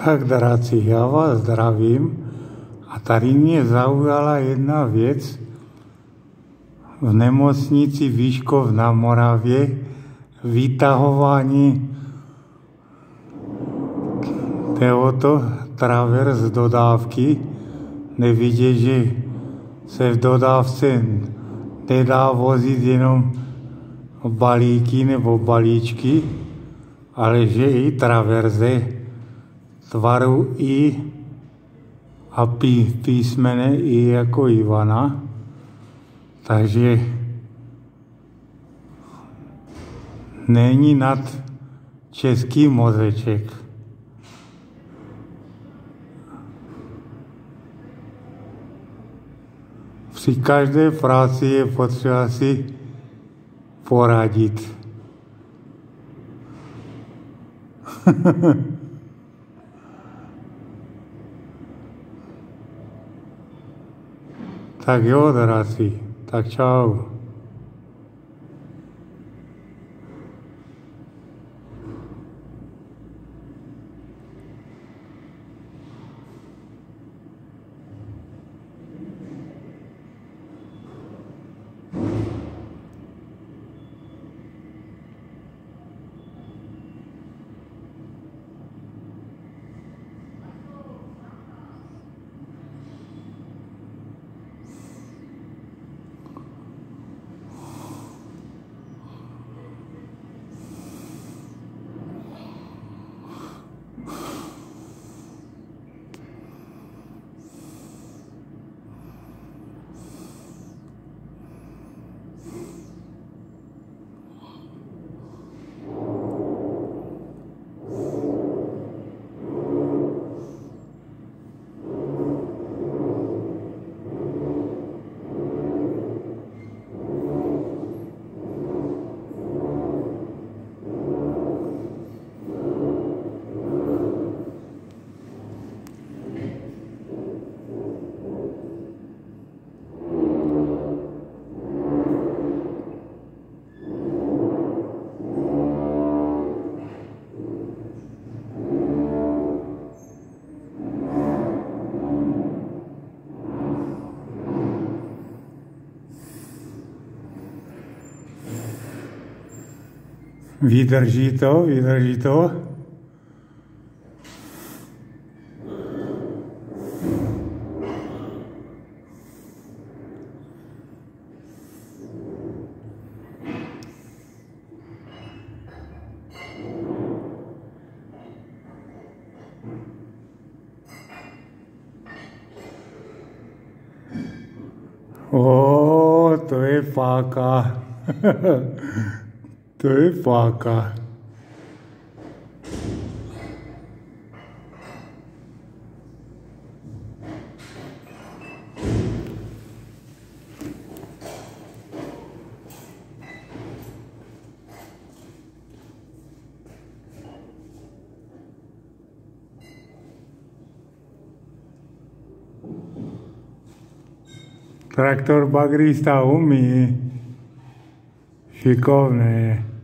Tak, dráci, já vás zdravím a tady mě zaujala jedna věc. V nemocnici Výškov na Moravě vytahování tohoto travers z dodávky. Nevidě, že se v dodávce nedá vozit jenom balíky nebo balíčky, ale že i traverze tvaru I a písmene I jako Ivana. Takže není nad český mozeček. Při každé práci je potřeba si poradit. Tak jo, dráci, tak čau. Vydrží to. To je páka. To je páka. Traktor bagrista umí. Šikovné.